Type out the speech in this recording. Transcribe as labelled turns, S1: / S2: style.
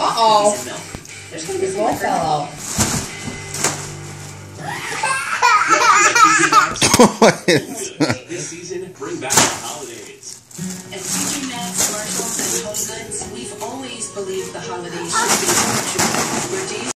S1: Uh-oh.
S2: cookies and milk. There's going to be
S1: His roll fell out.
S3: This season, bring back the holidays.
S2: At TJ Maxx, Marshalls, and Home Goods, we've always believed the holidays should be a ritual where days